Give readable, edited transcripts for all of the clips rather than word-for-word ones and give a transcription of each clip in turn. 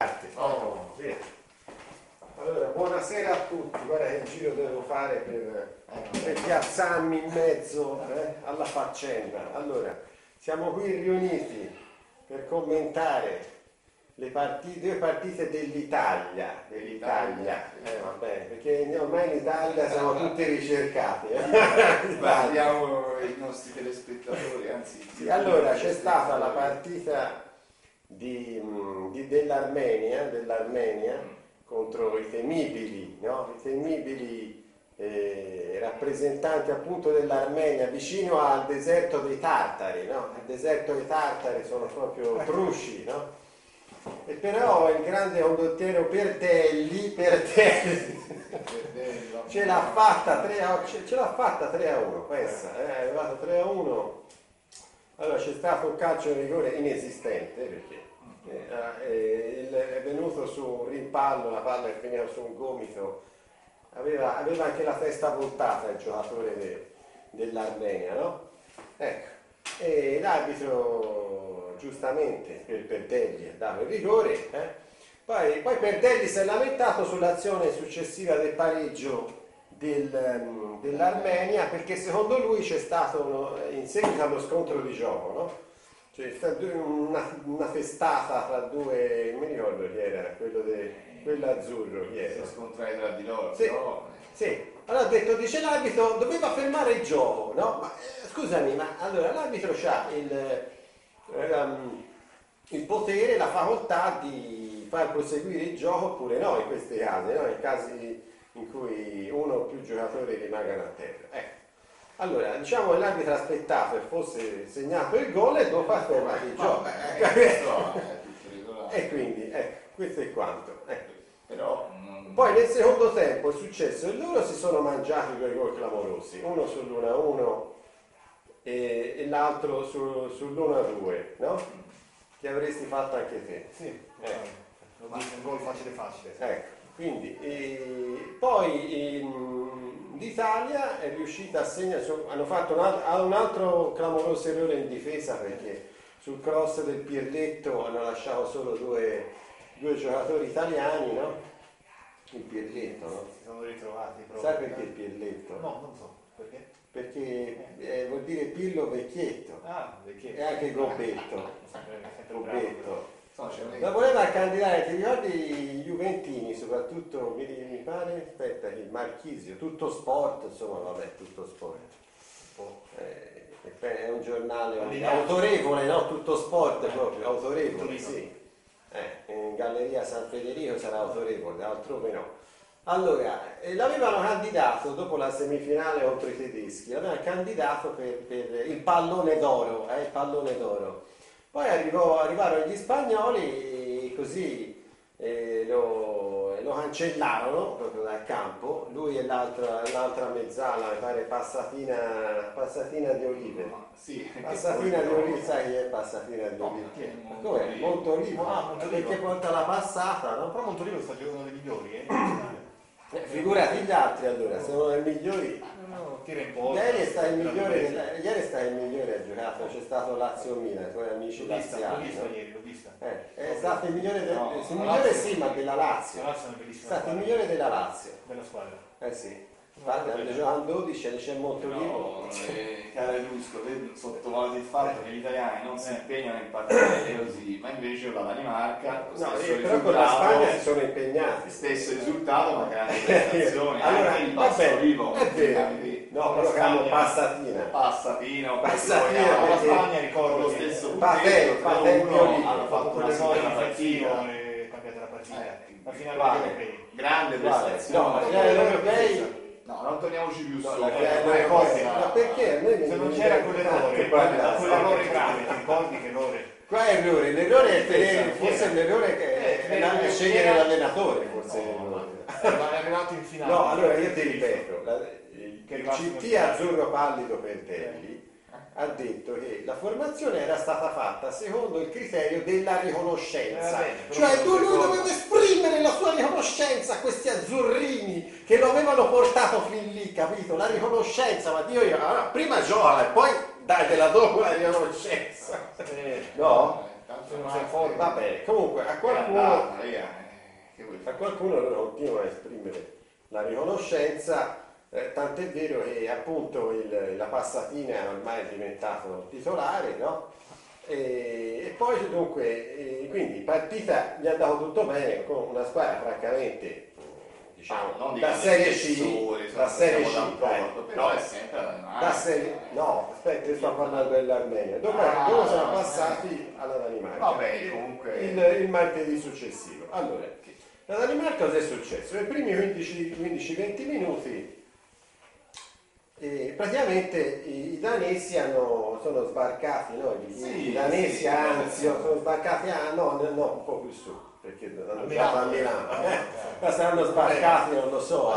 Oh, via. Allora, buonasera a tutti. Guarda che giro devo fare per piazzarmi in mezzo alla faccenda. Allora, siamo qui riuniti per commentare le due partite dell'Italia. Vabbè, perché ormai in Italia siamo tutti ricercati. Guardiamo i nostri telespettatori, anzi. Sì, allora, c'è stata la partita dell'Armenia contro i temibili rappresentanti appunto dell'Armenia vicino al deserto dei Tartari, no? Il deserto dei Tartari sono proprio trusci, no? E però il grande condottiero Pertelli ce l'ha fatta 3-1, questa, è arrivato 3-1. Allora c'è stato un calcio di rigore inesistente perché è venuto su un rimpallo, la palla è finita su un gomito, aveva anche la testa voltata il giocatore dell'Armenia, no? Ecco, e l'arbitro giustamente per Pertelli ha dato il rigore, Poi Pertelli si è lamentato sull'azione successiva del pareggio dell'Armenia perché secondo lui c'è stato in seguito allo scontro di gioco, no? Cioè una testata tra due, non mi ricordo chi era, quello azzurro, chi era? Si scontrati tra di loro, sì, però... Sì, allora dice l'arbitro doveva fermare il gioco, no? Ma scusami, ma allora l'arbitro ha il potere, la facoltà di far proseguire il gioco oppure no in questi casi, no? In casi in cui uno o più giocatori rimangano a terra. Ecco. Allora, diciamo che l'arbitro ha aspettato che fosse segnato il gol e dopo ha fermato il gioco. E quindi, ecco, questo è quanto. Ecco. Però, poi nel secondo tempo è successo e loro si sono mangiati due gol clamorosi, uno sull'1-1 e l'altro sull'1-2, no? Che avresti fatto anche te. Sì, un gol facile. Ecco. Quindi, poi l'Italia è riuscita a segnare, hanno fatto un altro clamoroso errore in difesa perché sul cross del Pirletto hanno lasciato solo due giocatori italiani, no? Il Pirletto, no? Si sono ritrovati proprio. Sai perché il Pirletto? No, non so, perché? Perché vuol dire Pillo vecchietto. Ah, vecchietto. E anche Gobbetto. Sempre Gobbetto. bravo. La voleva candidare, ti ricordi i Juventini, soprattutto, mi pare, aspetta, il Marchisio, Tutto Sport, insomma, vabbè, Tutto Sport. È un giornale autorevole, no? Tutto Sport proprio, autorevole, sì. In Galleria San Federico sarà autorevole, altrove no. Allora, l'avevano candidato dopo la semifinale contro i tedeschi, l'avevano candidato per il pallone d'oro, il pallone d'oro. Poi arrivarono gli spagnoli e così lo cancellarono proprio dal campo, lui e l'altra mezzala, mi pare Passatina di Olive. Sì, Passatina di Olive, sai chi è Passatina di Olive? Com'è? Montolivo? Perché porta la passata, no? Però Montolivo sta giocando dei migliori, Figurati gli altri allora, sono i migliori. Tira in po'. Ieri sta il migliore ha giocato, c'è stato Lazio-Milan, i tuoi amici laziali. L'ho vista. È stato il migliore sì, ma della Lazio. La Lazio è una È bellissima stato il squadra. migliore della Lazio. Bella squadra. Sì. Infatti hanno giocato in 12 e c'è Montolivo. Caro Lusco, te sottovaluti il fatto che gli italiani non si impegnano in partite così, ma invece la Danimarca, lo stesso però con la Spagna si sono impegnati. stesso risultato, ma grandi prestazioni, Allora, anche il Bassolivo, è vero. No, però chiamo Passatina. Passatina, La Spagna ricordo lo che stesso Patè hanno fatto con una le gol buona in partita. e cambiata la partita. La finale Guarda, degli europei. Grande Guarda, prestazione. no, la finale degli europei. No, non torniamoci più su. La finale ma perché? A me Se non c'era quell'errore grave, ti ricordi che l'errore? Qua è l'errore è tenere, forse è l'errore che è scegliere l'allenatore, forse. Ma è arrivato in finale. No, allora io ti ripeto, il CT Azzurro Pallido Pertelli ha detto che la formazione era stata fatta secondo il criterio della riconoscenza, cioè lui doveva esprimere la sua riconoscenza a questi azzurrini che lo avevano portato fin lì, capito? La riconoscenza, ma Dio, allora, prima gioca e poi dai della dopo la riconoscenza, no? Se non sei forte. Va bene, comunque a qualcuno lui continua a esprimere la riconoscenza, tant'è vero che appunto la Passatina ormai è diventato titolare, no? E poi dunque, quindi partita gli è andato tutto bene con una squadra francamente diciamo da Serie C, da Serie C, però è sempre da serie, no, aspetta, io sto parlando dell'Armenia. Dopo sono passati alla Danimarca. Vabbè, comunque il martedì successivo. Allora, la Danimarca cosa è successo? Nei primi 15-20 minuti praticamente i danesi sono sbarcati, no? I danesi sono sbarcati no, un po' più su, perché hanno giocato a Milano. Ma saranno sbarcati, non lo so,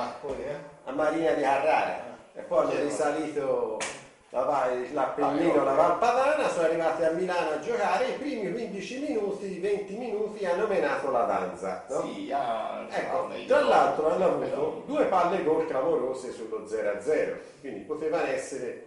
a Marina di Carrara. E poi hanno risalito l'Appennino, la Valpadana, sono arrivati a Milano a giocare. I primi 15 minuti, 20 minuti hanno menato la danza, no? Sì, ecco, tra l'altro hanno avuto 2 palle gol clamorose sullo 0-0, quindi potevano essere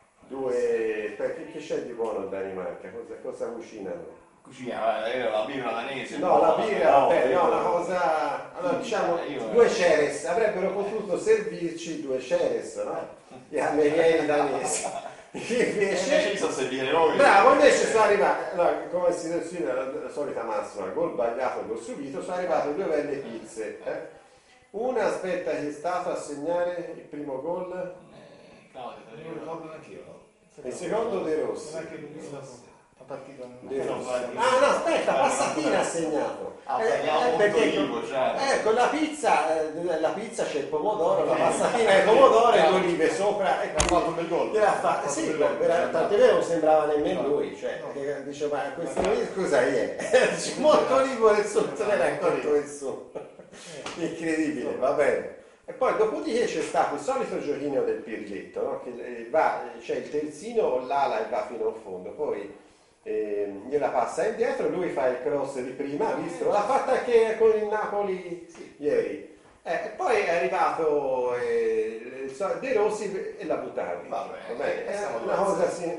2. Perché che c'è di buono in Danimarca? Cosa cucinano? la birra danese. No, la birra, vabbè, no, una cosa. Allora diciamo 2 ceres, avrebbero potuto servirci 2 ceres, no? Gli camerieri danesi. Invece li so servire noi. Bravo, invece sono arrivati, allora, come si dice la solita massima, gol sbagliato, gol subito, sono arrivate 2 belle pizze. Una, aspetta, che è stato a segnare il primo gol? Non lo ricordo neanche io. Il secondo De Rossi. Non è che l'ho visto la partita. Ah no, aspetta, Passatina ha segnato. Ecco, la pizza c'è il pomodoro, la passatina è il pomodoro e le olive sopra. E ha fatto un bel gol. Sì, tant'è vero non sembrava nemmeno lui, cioè, dice, ma questo cosa è? Dice, molto olivo nel sotto, non era accorto nessuno. Incredibile, va bene. E poi dopodiché c'è stato il solito giochino del Pirletto, no? Che c'è il terzino o l'ala e va fino in fondo, poi gliela passa indietro, lui fa il cross di prima, visto? L'ha fatta anche con il Napoli ieri. E poi è arrivato De Rossi e l'ha buttato. Vabbè, è una cosa assim.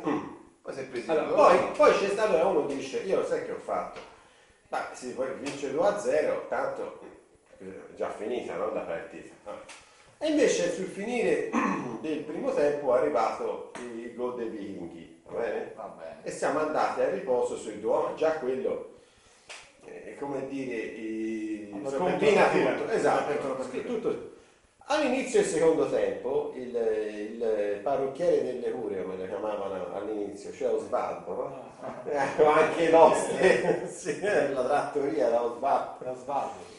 Poi c'è stato, allora uno dice, io sai che ho fatto? Ma se poi vince 2-0, tanto già finita, no, la partita. E invece sul finire del primo tempo è arrivato il gol dei Vichinghi, va bene? E siamo andati a riposo sui 2, già quello, come dire, scombina tutto. Esatto, tutto. All'inizio del secondo tempo il parrucchiere delle cure, come lo chiamavano all'inizio, cioè Osvaldo, no? Anche l'oste, sì, la trattoria da Osvaldo.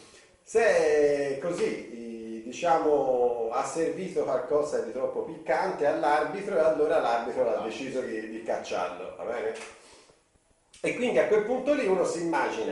Se così, diciamo, ha servito qualcosa di troppo piccante all'arbitro e allora l'arbitro ha deciso di cacciarlo, va bene? E quindi a quel punto lì uno si immagina,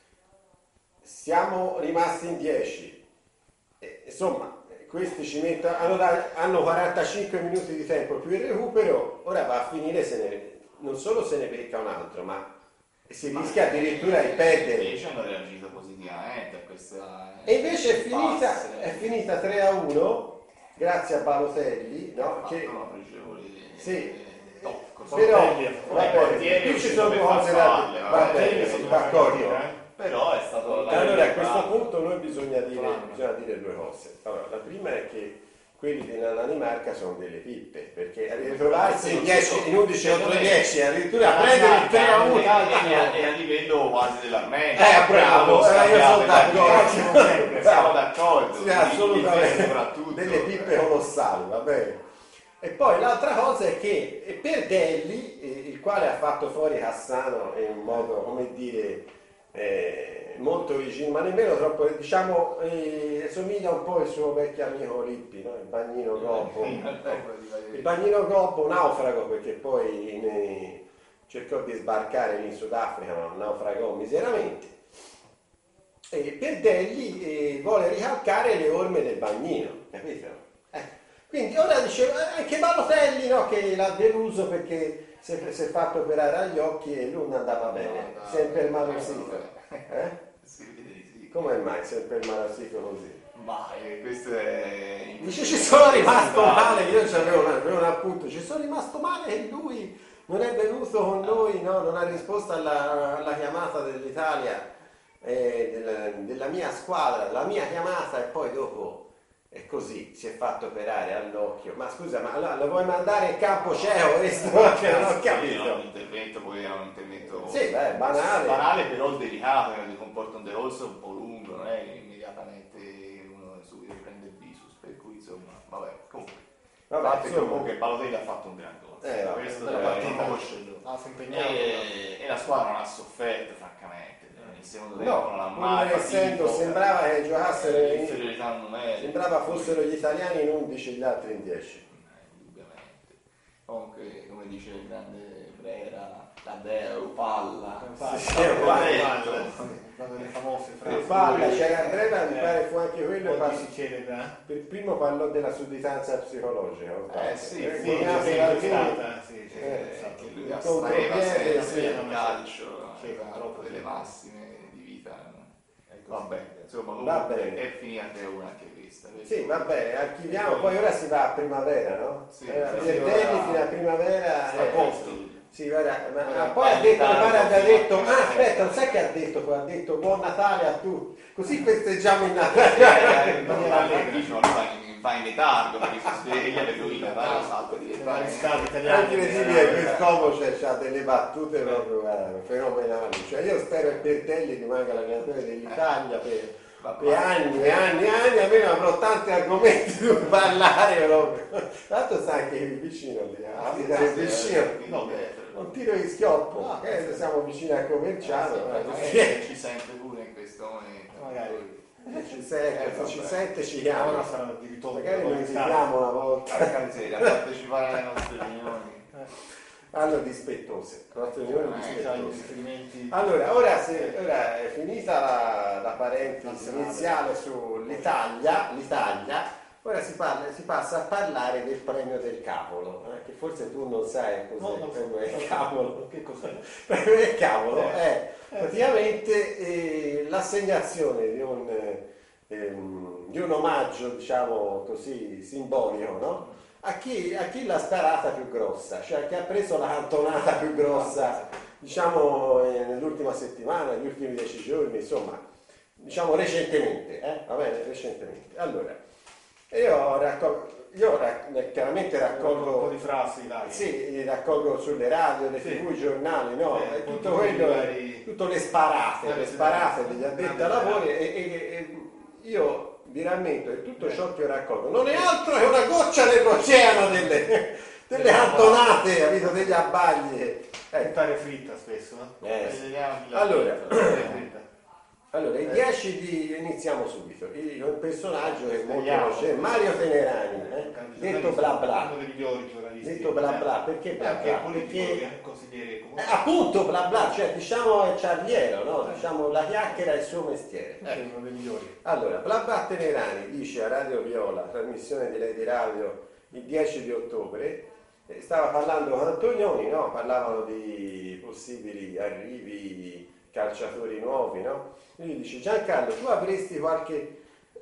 siamo rimasti in 10, insomma, questi hanno 45 minuti di tempo più il recupero, ora va a finire, non solo se ne becca un altro, ma si rischia addirittura di perdere. Invece hanno reagito positivamente a questa. E invece è finita 3-1 grazie a Balotelli, no? Che sì, però qui ci sono cose da d'accordo. Però è stato allora a questo punto noi bisogna dire 2 cose. Allora, la prima è che quelli della Danimarca sono delle pippe, perché a ritrovarsi in 11 contro 10, addirittura a prendere il 3-1 e a livello quasi dell'Armenia. Bravo, io sono d'accordo. Siamo d'accordo. Sì, assolutamente, delle pippe colossali, va bene. E poi l'altra cosa è che per Delli, il quale ha fatto fuori Cassano in un modo, come dire, molto originale, ma nemmeno troppo, diciamo, somiglia un po' al suo vecchio amico Lippi, no? Il Bagnino Gobbo. Il Bagnino Gobbo naufrago, perché poi cercò di sbarcare lì in Sudafrica, ma naufragò miseramente. E per Delli vuole ricalcare le orme del Bagnino, capito? Quindi ora dice anche Balotelli, no, che l'ha deluso perché si è fatto operare agli occhi e lui non andava bene, sempre il malosito. Come mai sempre il malosito così? Ma questo è. Dice ci sono rimasto male, io avevo un appunto, ci sono rimasto male e lui non è venuto con noi, no? Non ha risposto alla chiamata dell'Italia, della mia squadra, la mia chiamata, e poi dopo è così, si è fatto operare all'occhio. Ma scusa, ma allora lo vuoi mandare in campo cieco questo? Che non ho capito. Era un intervento, poi era un intervento Sì, beh, banale. banale però delicato, che comporta un decorso un po' lungo, non è immediatamente uno subito prende il visus, per cui insomma, vabbè, comunque. Vabbè, Comunque Balotelli ha fatto un gran gol. Vabbè, Questo nella deve partita riconoscerlo. si è impegnato. E la squadra non ha sofferto, francamente. Nel secondo tempo non ha No, mai pur essendo, sembrava che giocassero inferiorità numerica. sembrava fossero gli italiani in 11 e gli altri in 10. Indubbiamente. Comunque, come dice il grande Brera, la Deo, palla. Una delle famose frasi. Palla, c'era Andrea, mi pare fu anche quello. Oggi si celebra. Per primo parlò della sudditanza psicologica. Sì, Sì, Guglielmo sì, Salvini, sì, Che lui il astraeva contropiede, sempre sì, il calcio, sì, aveva troppo delle sì. massime di vita. Ecco, Vabbè, insomma, Va comunque bene. è finita 3-1 anche questa. Sì, vabbè, archiviamo, poi ora si va a primavera, no? Sì, Pierdelli ora fino a primavera. sta a posto. Sì, guarda, ma Ora poi ha detto, mi pare abbia detto, tanto, aspetta, non sai che ha detto poi? Ha detto buon Natale a tutti, così festeggiamo il Natale. In maniera allegra, va in letargo perché si sveglia, le rovine, va salta direttamente. È incredibile, quest'uomo c'ha delle battute proprio fenomenali. Cioè io spero che Pierdelli rimanga l'allenatore dell'Italia per anni e anni e anni, almeno avrò tanti argomenti su cui parlare proprio. Tra l'altro sta anche vicino lì, vicino. Un tiro di schioppo, siamo vicini al commerciale. Ci sente pure in questo momento. magari Ci sente, ci sente, ci chiama. ora sarà di ritorno. Magari lo invitiamo una volta. Porca miseria, a partecipare alle nostre riunioni. Allora, dispettose. Nostre riunioni Già i dispettose. riferimenti. Allora, ora è finita la parentesi iniziale sull'Italia, ora si passa a parlare del premio del cavolo, che forse tu non sai cos'è il premio del cavolo. Che cos'è? Il premio del cavolo è praticamente l'assegnazione di un omaggio, diciamo così, simbolico, no? A chi l'ha sparata più grossa, cioè a chi ha preso la cantonata più grossa, diciamo nell'ultima settimana, negli ultimi 10 giorni, insomma, diciamo recentemente, va bene, recentemente. Allora, chiaramente raccolgo un po' di frasi, dai. sì, raccolgo sulle radio, le TV, i giornali, no? E tutto quello, tutte le sparate degli addetti ai lavori e io vi rammento che tutto ciò che io raccolgo non è altro che una goccia nell'oceano delle cantonate, capito, degli abbagli. Buttare fritta spesso, no? Allora, i 10 iniziamo subito. Un personaggio che è molto conosciuto, Mario Tenerani, detto bla bla. Uno dei migliori giornalisti. Detto bla bla, perché bla Anche bla? politico, Perché consigliere comunque. appunto bla bla, cioè diciamo è Ciarliero, no? Diciamo la chiacchiera è il suo mestiere. È uno dei migliori. Allora, bla bla Tenerani dice a Radio Viola, trasmissione di Lady Radio il 10 di ottobre, stava parlando con Antonioni, no? Parlavano di possibili arrivi, calciatori nuovi, no? E gli dice: Giancarlo, tu avresti qualche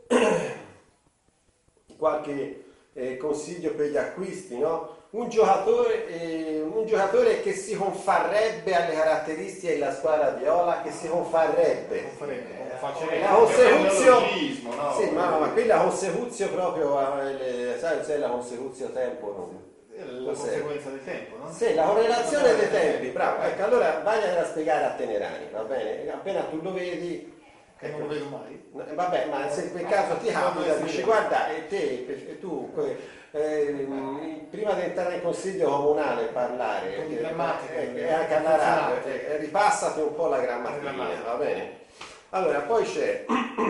consiglio per gli acquisti, no? Un giocatore che si confarrebbe alle caratteristiche della squadra viola, che si confarrebbe. La consecuzio, no? sì, ma quella consecuzio proprio, sai cos'è la consecuzio tempo? La conseguenza del tempo, no? Sì, la correlazione dei tempi, bravo. Ecco, allora vai a spiegare a Tenerani, va bene? Appena tu lo vedi, Che non lo vedo mai. vabbè, ma se in quel caso ti capita, dici guarda, tu prima di entrare in consiglio comunale parlare e anche alla radio, ripassati un po' la grammatica, va bene? Allora, poi c'è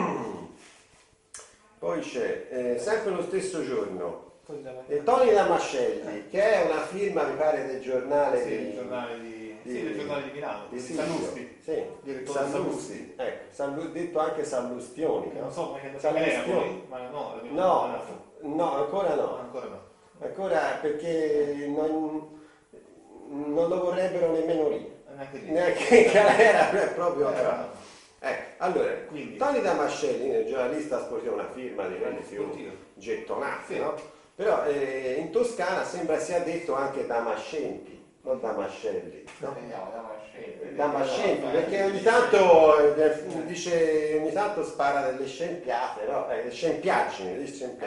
sempre lo stesso giorno Tony Damascelli, che è una firma, mi pare, del giornale del giornale di Milano, di Sallusti. Sì, Direttore Sallusti. Ecco, detto anche Sallustioni, no? Non so come è Sallustioni. ma no, No, ancora no. Ancora no. Ancora perché non lo vorrebbero nemmeno lì. Neanche in galera, proprio. Allora, quindi Tony Damascelli, il giornalista sportivo, una firma di quelli più gettonati, sì, no? Però in Toscana sembra sia detto anche Damascenti, non Damascelli, no? Damascelli. Damascelli, perché ogni tanto dice, ogni tanto spara delle scempiate, no? Scempiaggini.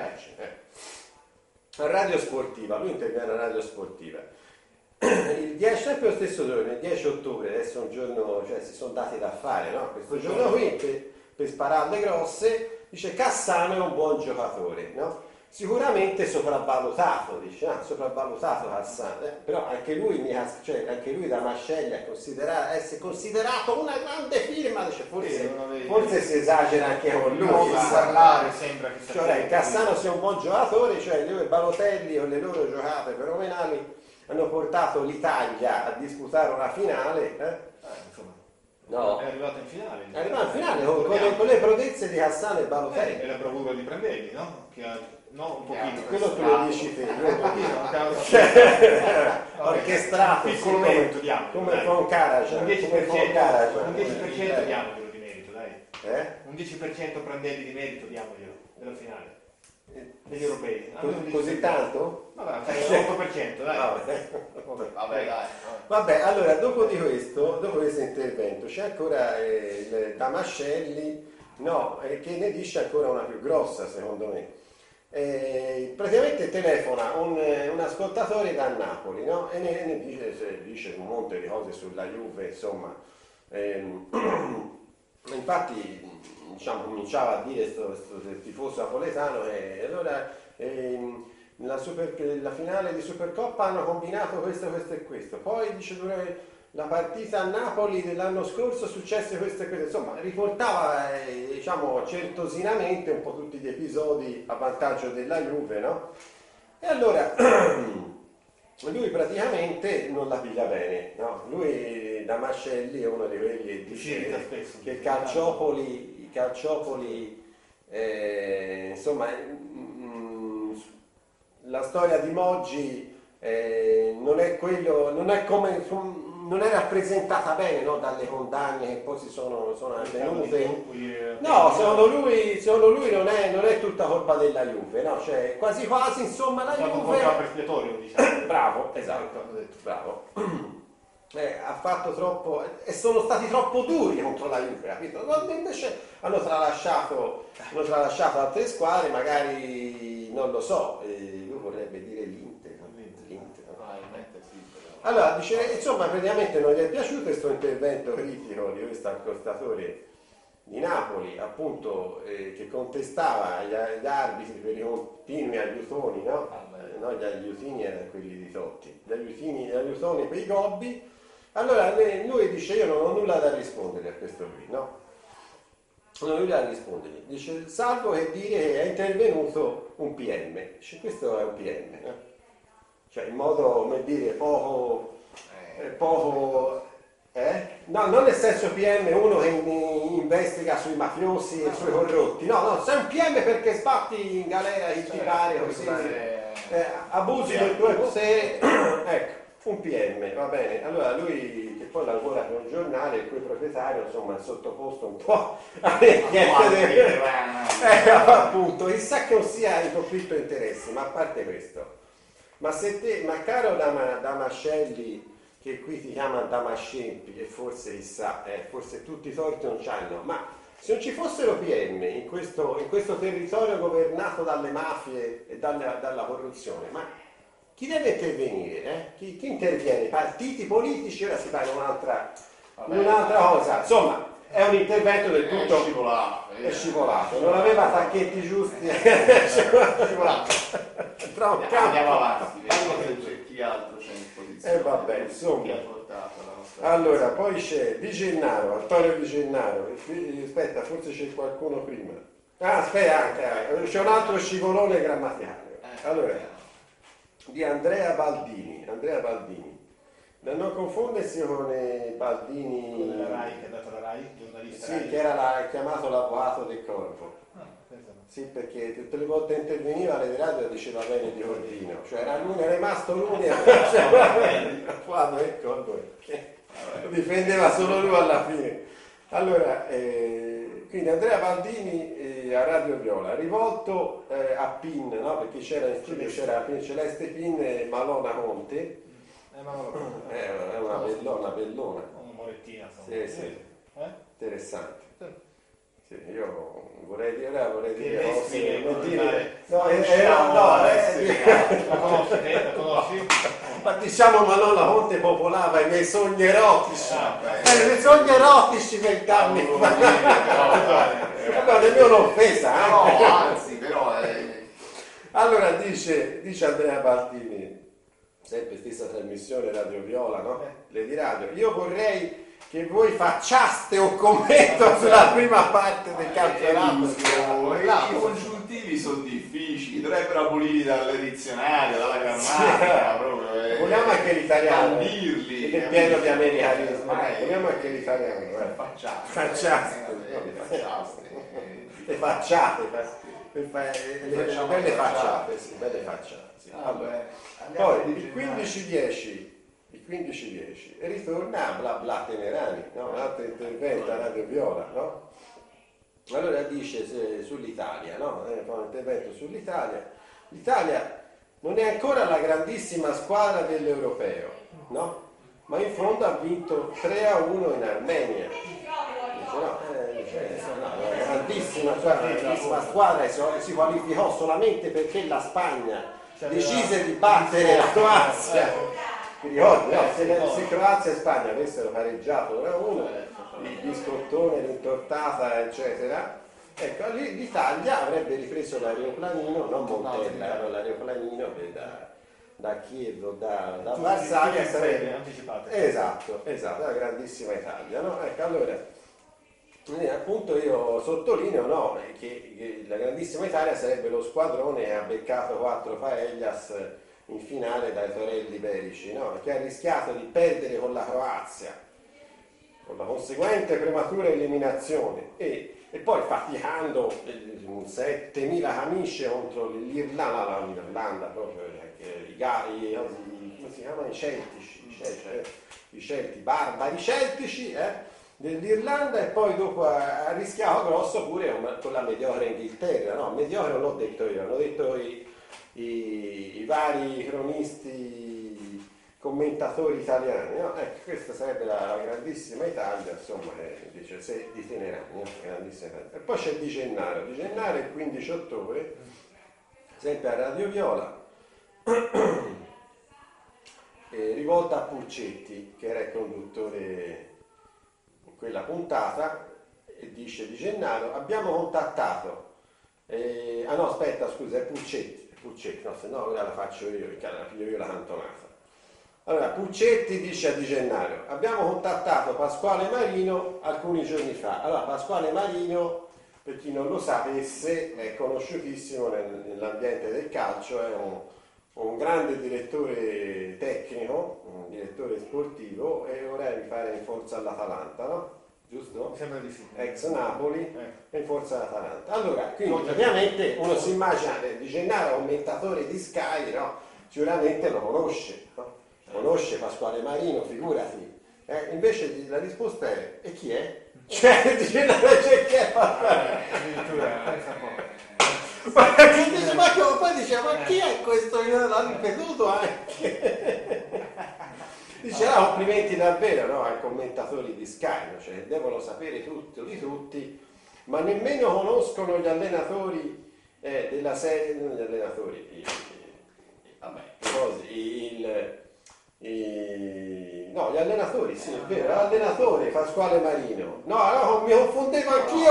A Radio Sportiva, lui interviene a Radio Sportiva. Il 10, sempre lo stesso giorno, il 10 ottobre, adesso è un giorno, cioè si sono dati da fare, no? Questo giorno qui, per spararle grosse, dice Cassano è un buon giocatore, no? Sicuramente sopravvalutato, dice, sopravvalutato Cassano, però anche lui, anche lui Damascelli è considerato una grande firma, dice, forse si esagera anche con lui. Non parlare sembra che cioè, Cassano sia un buon giocatore, cioè lui e Balotelli con le loro giocate fenomenali hanno portato l'Italia a disputare una finale. Insomma, No. è arrivato in finale. È arrivato in finale con le prodezze di Cassano e Balotelli. E la bravura di Prandelli, no? No, un pochino. Quello tu lo dici te, Un pochino, orchestrato, un piccolo merito diamo. come con Karajan. Un 10% diamoglielo di merito, dai. Un 10% Prandelli di merito diamoglielo della finale. Degli europei. Così tanto? Vabbè, 8%, dai. Vabbè, dai. Vabbè, allora dopo questo intervento c'è ancora il Damascelli, no, che ne dice ancora una più grossa secondo me. Praticamente telefona un ascoltatore da Napoli, no? E ne dice un monte di cose sulla Juve, insomma. Infatti, diciamo, cominciava a dire questo tifoso napoletano e allora la finale di Supercoppa hanno combinato questo e questo, poi dice durante la partita a Napoli dell'anno scorso successe questo e questo, insomma riportava diciamo certosinamente un po' tutti gli episodi a vantaggio della Juve, no? E allora lui praticamente non la piglia bene, no? Lui Damascelli è uno di quelli che dice che i calciopoli insomma la storia di Moggi non è rappresentata bene, no? Dalle condanne che poi sono avvenute. No, secondo lui non è tutta colpa della Juve, no? Cioè, quasi insomma la Juve diciamo. bravo, esatto, bravo. Ha fatto troppo e sono stati troppo duri contro la Juve, capito? Invece hanno tralasciato altre squadre, magari non lo so, lui vorrebbe dire l'Inter. Allora, dice, insomma, praticamente non gli è piaciuto questo intervento critico di questo accostatore di Napoli, appunto, che contestava gli arbitri per i continui aiutoni, no? No, gli aiutini erano quelli di Totti, gli aiutoni per i gobbi. Allora lui dice io non ho nulla da rispondere a questo qui, no? Non ho nulla da rispondere. Dice salvo che dire che è intervenuto un PM. Dice questo è un PM, no? Cioè in modo, come dire, poco no, non nel senso PM uno che investiga sui mafiosi e sui corrotti, no, sei un PM perché sbatti in galera chi ti pare, così, abusi del tuo potere, ecco. Un PM, va bene, allora lui che poi lavora per un giornale, il cui proprietario insomma è sottoposto un po' alle richieste appunto, chissà che non sia in conflitto di interessi, ma a parte questo, ma caro Damascelli, che qui ti chiama Damascempi e forse chissà, forse tutti i torti non c'hanno, ma se non ci fossero PM in questo territorio governato dalle mafie e dalla corruzione, ma chi deve intervenire? Chi interviene? I partiti politici? Ora si fa in un'altra cosa. Insomma, è un intervento del tutto è scivolato. Non aveva tacchetti giusti. È scivolato. Andiamo avanti, chi altro c'è in posizione. Vabbè, insomma. Chi ha portato la nostra Allora, poi c'è Di Gennaro, Antonio Di Gennaro. Aspetta, forse c'è qualcuno prima. Aspetta, c'è un altro scivolone grammaticale. Allora, di Andrea Baldini, da non confondersi con Baldini, quello della Rai, che ha dato la Rai, giornalista sì, Rai. che era chiamato l'avvocato del corpo. Sì, perché tutte le volte interveniva alle radio diceva bene di Ordino, cioè era rimasto l'unico l'avvocato del corpo, che lo difendeva solo lui alla fine. Allora, quindi Andrea Baldini a Radio Viola, rivolto a Pin, no? Perché c'era in studio c'era Celeste Pin e Malona Conte, È una bellona. Una morettina. Sì. Interessante. Sì, io vorrei dire la conosci? Ma diciamo, ma non la Monte popolava i miei sogni erotici. I miei sogni erotici 20 anni fa. Allora, nemmeno un'offesa. No, anzi, però Allora dice Andrea Baldini, sempre stessa trasmissione Radio Viola, no? Lady Radio, io vorrei che voi facciaste un commento sulla prima parte del campionato. I congiuntivi sono difficili, dovrebbero abolirli dal dizionario, dalla grammatica, proprio. Vogliamo anche l'italiano, dirli, che è pieno di americanismo. Vogliamo anche l'italiano. Facciaste. Le facciate. Belle facciate, sì. Allora, poi il 15-10 ritorna a Bla Bla Tenerani, no? Un altro intervento a Radio Viola, no? Allora dice sull'Italia, no? Fa un intervento sull'Italia. L'Italia non è ancora la grandissima squadra dell'Europeo, no? Ma in fondo ha vinto 3-1 in Armenia. La grandissima squadra si qualificò solamente perché la Spagna decise di battere la Croazia. Ti ricordi? No, se Croazia e Spagna avessero pareggiato 1-1, il biscottone, l'intortata, eccetera, ecco, l'Italia avrebbe ripreso l'aeroplanino, non Montella, no, l'aeroplanino che da Kiev o da Varsavia sarebbe anticipato. Esatto, la grandissima Italia, no? Ecco, allora appunto io sottolineo, no, che la grandissima Italia sarebbe lo squadrone che ha beccato 4 paellas in finale dai torelli iberici, no? Che ha rischiato di perdere con la Croazia, con la conseguente prematura eliminazione e poi faticando 7.000 camicie contro l'Irlanda proprio, come si chiamano, i Celti, barbari celtici dell'Irlanda, e poi dopo ha rischiato grosso pure con la mediocre Inghilterra, no? Mediocre non l'ho detto io, hanno detto i vari cronisti, commentatori italiani, no? Ecco, questa sarebbe la grandissima Italia, insomma, dice di Tenerani, grandissima Italia. E poi c'è Di Gennaro il 15 ottobre, sempre a Radio Viola, rivolta a Purcetti, che era il conduttore in quella puntata, e dice Di Gennaro: abbiamo contattato, è Purcetti, no, se no ora la faccio io, perché la piglio io la cantonata. Allora, Purcetti dice a Di Gennaro: abbiamo contattato Pasquale Marino alcuni giorni fa. Allora, Pasquale Marino, per chi non lo sapesse, è conosciutissimo nell'ambiente del calcio, è un grande direttore tecnico, un direttore sportivo, e ora mi pare in forza all'Atalanta, no? Giusto? Mi sembra di sì. Ex Napoli e in forza all'Atalanta. Allora, quindi ovviamente uno si immagina Di Gennaro, commentatore di Sky, no? Sicuramente lo conosce, no? Conosce Pasquale Marino, figurati. Invece la risposta è: e chi è? Cioè, Di Gennaro, c'è chi è Pasquale? Poi dice: ma chi è questo? L'ha ripetuto anche. Dice: complimenti davvero, no, ai commentatori di Sky, no? Cioè, devono sapere tutto di tutti, ma nemmeno conoscono gli allenatori della serie, non gli allenatori, gli allenatori, sì, è vero, l'allenatore Pasquale Marino. No, mi confondevo anch'io,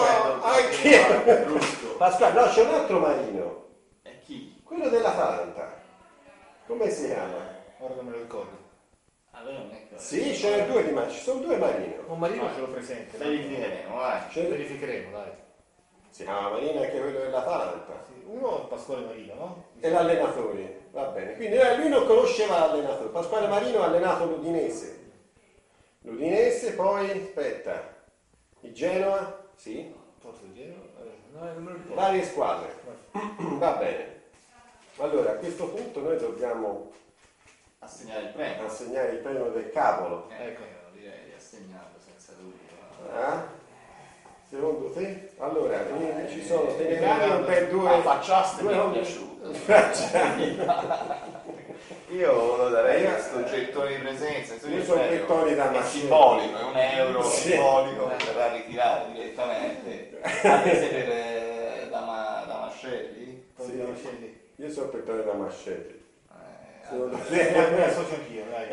Pasquale, no, c'è un altro Marino. E chi? Quello dell'Atalanta. Come si chiama? Ora non me lo ricordo. Sì, ce ne due ci sono 2 Marino. Un Marino ce lo presente. Verificheremo, dai. Si chiama Marino anche quello dell'Atalanta. Sì. Uno è Pasquale Marino, no? E l'allenatore, va bene. Quindi lui non conosceva l'allenatore. Pasquale Marino ha allenato l'Udinese, poi, aspetta, il Genoa, sì. Forse il Genoa? No, non me lo ricordo. Varie squadre. Va bene. Allora, a questo punto noi dobbiamo assegnare il premio del cavolo. Ecco, direi di assegnato senza dubbio. Secondo te? Allora, ci sono Tenerani per 2. Facciaste mi è piaciuto. Io lo darei questo gettone di presenza. Io sono gettoni da è Mascelli. simbolico, è €1 Sì. simbolico per da ritirare direttamente. Anche se da Mascelli. Sì. Io sono gettone da Mascelli. Mi associo anch'io, dai.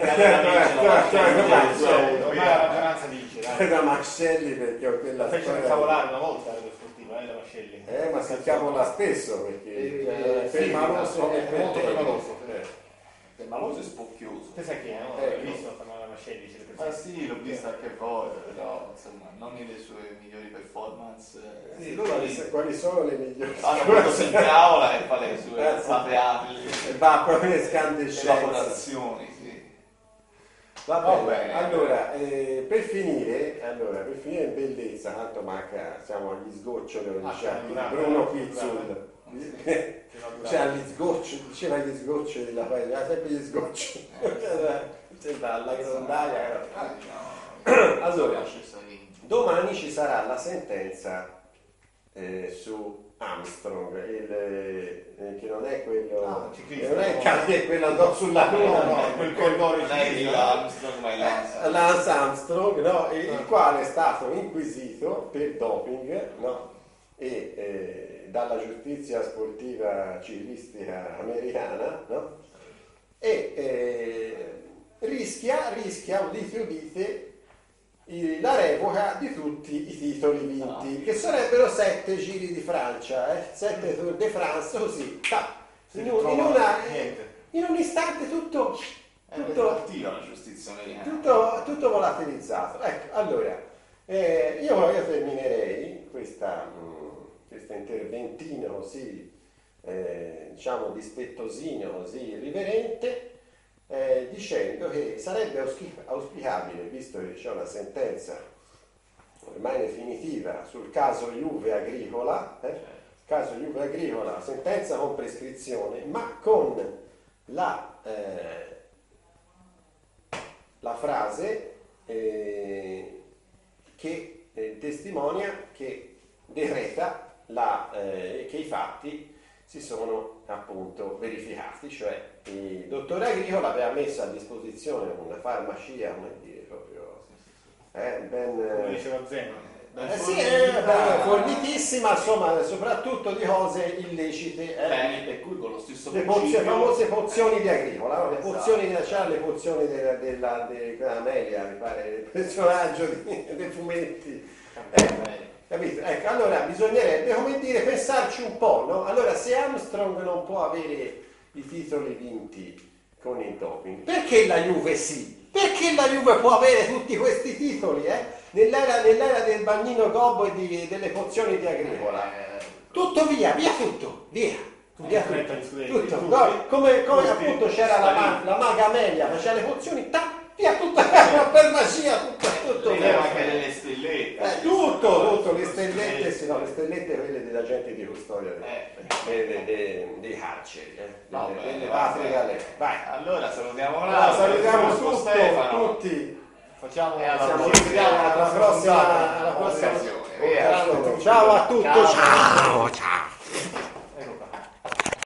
Ormai la maggioranza dice, dai. Da Mascelli perché ho quella Fecero incavolare una volta la sportiva, da Mascelli. Ma si incavola spesso perché Fermaloso è molto permaloso. Permaloso è spocchioso. Te sai chi è, no? Hai visto la Mascelli? Ah sì, l'ho vista anche volta, però insomma non nelle sue migliori performance. Sì, quali sono le migliori? Quando si incavola e fa le sue plateabili e va proprio le scandescenze. evaporazioni, sì. Va bene. Allora, per finire in bellezza, tanto manca, siamo agli sgoccioli, diciamo, Bruno Pizzul. Cioè agli sgoccioli, diceva gli sgoccioli della paese, sempre gli sgoccioli. Sembra alla grondaia. Allora, domani ci sarà la sentenza su Armstrong, che non è quello, non è quello andò sulla luna, quel corridore Lance Armstrong, no, il quale è stato inquisito per doping, no, e dalla giustizia sportiva ciclistica americana, no, e rischia, udite, la revoca di tutti i titoli vinti, che sarebbero 7 giri di Francia, 7 Tour de France, così, in un istante tutto attiva la giustizia americana. tutto volatilizzato. Ecco, allora, io terminerei questo interventino così, diciamo, dispettosino, così irriverente, dicendo che sarebbe auspicabile, visto che c'è una sentenza ormai definitiva sul caso Juve Agricola, sentenza con prescrizione, ma con la frase che testimonia, che decreta che i fatti si sono appunto verificati, cioè il dottore Agricola aveva messo a disposizione una farmacia, come dire, proprio come diceva Zeno, fornitissima, insomma, soprattutto di cose illecite, per cui con lo stesso le famose pozioni di Agricola, no? Le pozioni, c'erano le pozioni della Amelia, mi pare, il personaggio dei fumetti. Capito? Ecco, allora bisognerebbe, come dire, pensarci un po', no? Allora, se Armstrong non può avere i titoli vinti con il doping, perché la Juve sì? Perché la Juve può avere tutti questi titoli, nell'era del bagnino gobbo e delle pozioni di Agricola? Tutto via tutto, via tutto. No, come appunto c'era la maga Amelia, faceva le pozioni, via tutta per magia, tutto anche delle stellette, tutto, le stellette, sì, no, le stellette quelle della gente di custodia dei carceri, delle patrie galere. Vai, allora salutiamo tutti. facciamo Alla prossima occasione. ciao a tutti, ciao.